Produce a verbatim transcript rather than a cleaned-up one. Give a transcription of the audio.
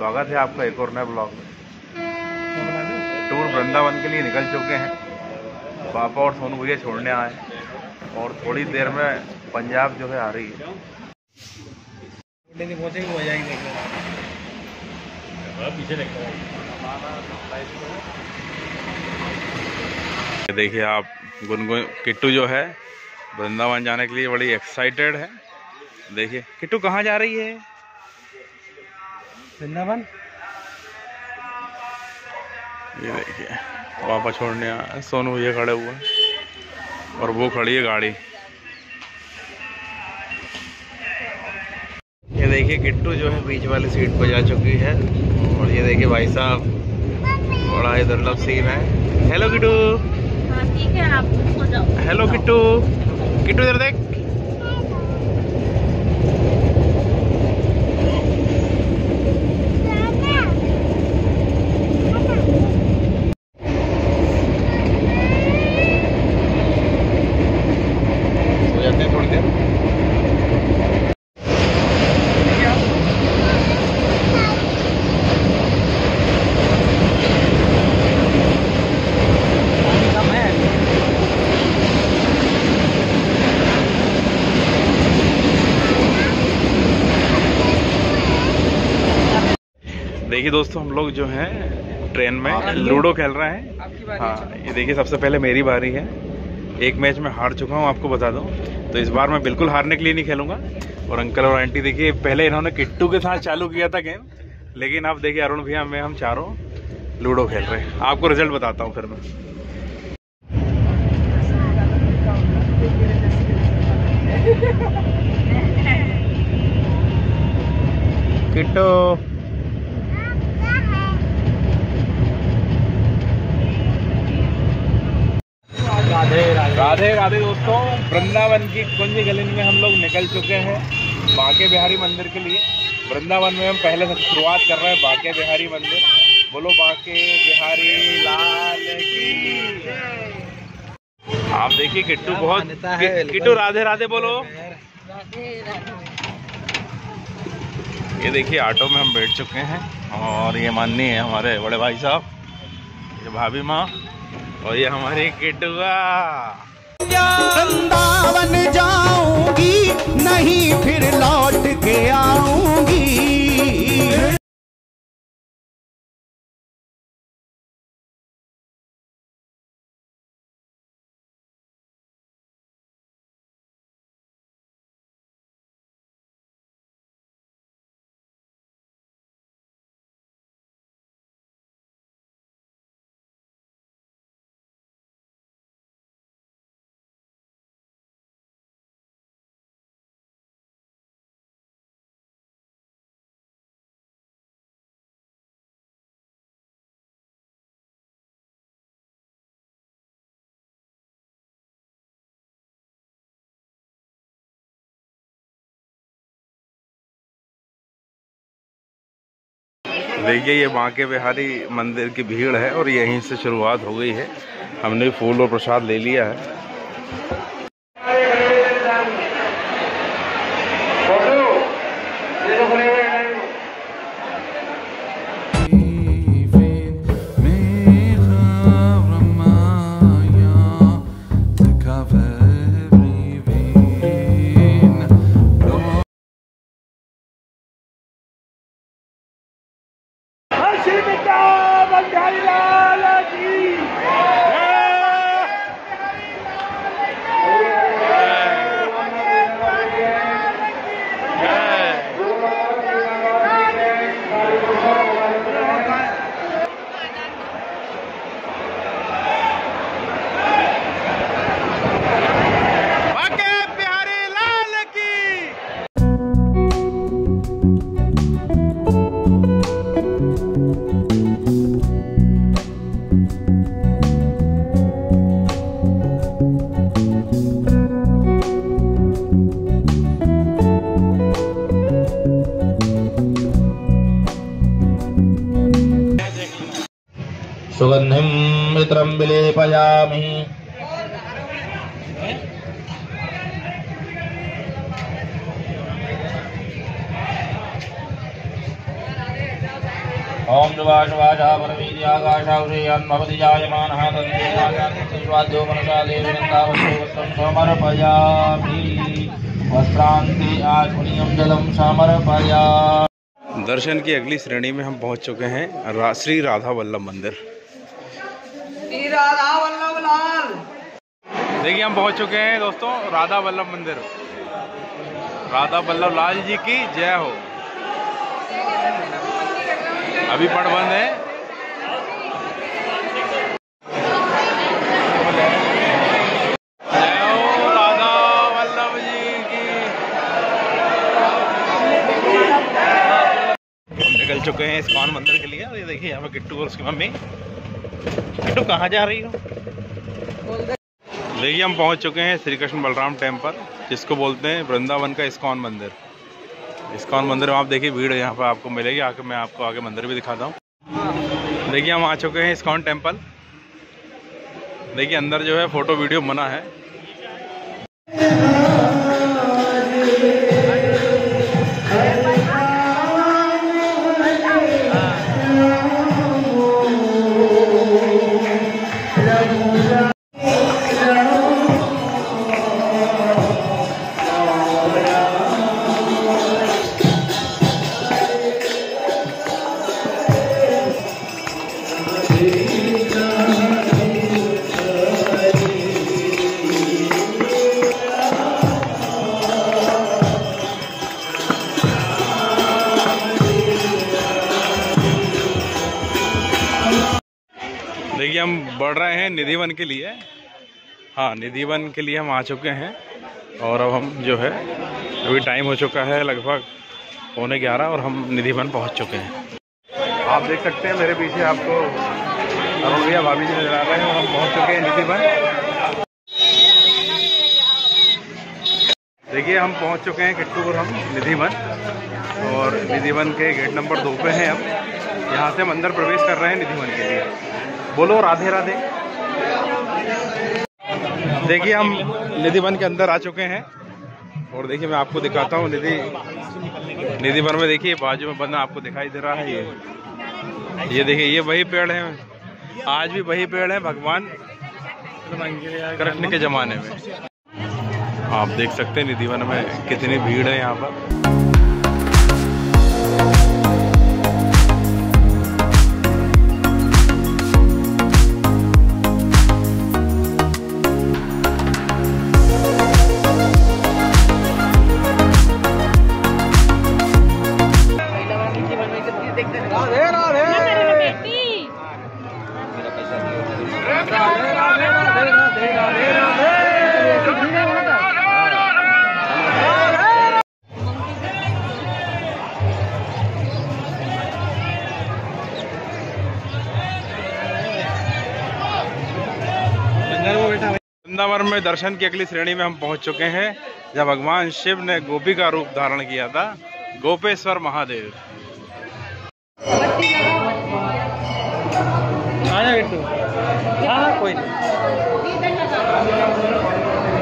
स्वागत है आपका एक और नए ब्लॉग में। टूर वृंदावन के लिए निकल चुके हैं। पापा और सोनू भैया छोड़ने आए और थोड़ी देर में पंजाब जो है आ रही है। देखिए आप, गुनगुन किट्टू जो है वृंदावन जाने के लिए बड़ी एक्साइटेड है। देखिए किट्टू कहाँ जा रही है? वृंदावन। ये देखिए पापा छोड़ने आए, सोनू भैया खड़े हुए और वो खड़ी है गाड़ी। ये देखिए किट्टू जो है बीच वाली सीट पर जा चुकी है और ये देखिए भाई साहब, बड़ा ही दुर्लभ सीन है। हेलो किट्टू। ठीक है, आप हो जाओ। हेलो किट्टू। किट्टू इधर देख। सो जाते हैं थोड़ी देर। देखिए दोस्तों, हम लोग जो हैं ट्रेन में लूडो खेल रहे हैं। हाँ ये देखिए, सबसे पहले मेरी बारी है। एक मैच में हार चुका हूँ, आपको बता दूं। तो इस बार मैं बिल्कुल हारने के लिए नहीं खेलूंगा। और अंकल और आंटी देखिए, पहले इन्होंने किट्टू के साथ चालू किया था गेम, लेकिन अब देखिए अरुण भैया में हम चारों लूडो खेल रहे हैं। आपको रिजल्ट बताता हूँ फिर मैं। किट्टू राधे राधे राधे दोस्तों, वृंदावन की कुंज गली में हम लोग निकल चुके हैं बांके बिहारी मंदिर के लिए। वृंदावन में हम पहले से शुरुआत कर रहे हैं बांके बिहारी मंदिर। बोलो बांके बिहारी लाल की। आप देखिए किट्टू बहुत कि, किट्टू राधे राधे बोलो। ये देखिए ऑटो में हम बैठ चुके हैं और ये माननी है हमारे बड़े भाई साहब, ये भाभी माँ और ये हमारी किटुआ। वृंदावन जाऊंगी नहीं फिर लौट के आऊंगी। देखिए ये बांके बिहारी मंदिर की भीड़ है और यहीं से शुरुआत हो गई है। हमने फूल और प्रसाद ले लिया है। सुगंधिं मित्रं विलेपयामि। ओम जुवाशवाजा परवीर्यागाशाउषेयन्मवति जायमानः तद्देवाद्यो मनसा देवीनन्दावस्तुवस्त्रं समर्पयामि वस्त्रान्ते आचमनीयं जलं समर्पयामि। दर्शन की अगली श्रेणी में हम पहुंच चुके हैं रा, श्री राधा वल्लभ मंदिर। श्री राधा वल्लभ लाल। देखिए हम पहुंच चुके हैं दोस्तों राधा वल्लभ मंदिर। राधा वल्लभ लाल जी की जय हो। अभी पट बंद है। जय हो राधा वल्लभ जी की। हम निकल चुके हैं इस्कॉन मंदिर के लिए। ये देखिए यहाँ पे किट्टू और उसकी मम्मी। किट्टू कहाँ जा रही हो? देखिए हम पहुंच चुके हैं श्री कृष्ण बलराम टेम्पल, जिसको बोलते हैं वृंदावन का इस्कॉन मंदिर। इस्कॉन मंदिर में आप देखिए भीड़ यहाँ पर आपको मिलेगी। आके मैं आपको आगे मंदिर भी दिखाता हूँ। देखिए हम आ चुके हैं इस्कॉन टेम्पल। देखिए अंदर जो है फोटो वीडियो मना है। देखिए हम बढ़ रहे हैं निधिवन के लिए। हाँ, निधिवन के लिए हम आ चुके हैं और अब हम जो है अभी टाइम हो चुका है लगभग पौने ग्यारह और हम निधिवन पहुंच चुके हैं। आप देख सकते हैं मेरे पीछे आपको अरुण भैया भाभी जी नजर आ रहे हैं और हम पहुंच चुके हैं निधिवन। देखिए हम पहुंच चुके हैं किट्टूपुर हम निधिवन और निधिवन के गेट नंबर दो पे हैं हम। यहाँ से हम अंदर प्रवेश कर रहे हैं निधिवन के लिए। बोलो राधे राधे। देखिए हम निधिवन के अंदर आ चुके हैं और देखिए मैं आपको दिखाता हूँ निधि निधिवन में। देखिए बाजू में बंदा आपको दिखाई दे रहा है। ये ये देखिए ये वही पेड़ है, आज भी वही पेड़ है भगवान कृष्ण के जमाने में। आप देख सकते हैं निधिवन में कितनी भीड़ है यहाँ पर। वृंदावन में दर्शन की अगली श्रेणी में हम पहुंच चुके हैं जब भगवान शिव ने गोपी का रूप धारण किया था। गोपेश्वर महादेव। आया कोई नहीं।